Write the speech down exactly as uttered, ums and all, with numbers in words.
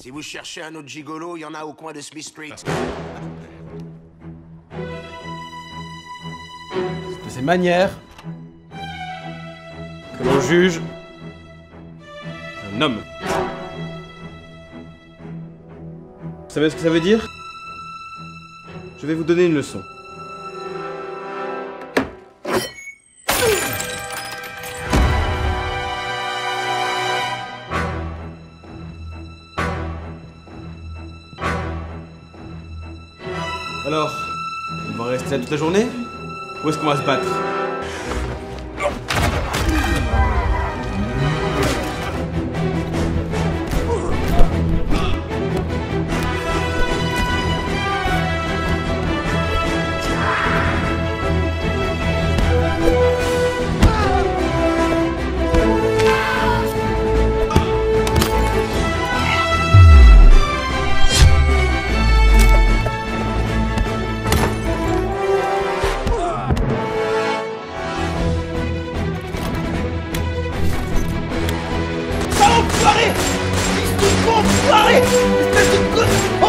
Si vous cherchez un autre gigolo, il y en a au coin de Smith Street. C'est de ces manières que l'on juge un homme. Vous savez ce que ça veut dire? Je vais vous donner une leçon. Alors, on va rester là toute la journée? Ou est-ce qu'on va se battre? Enfoiré! Espèce de con enfoiré! Espèce de con...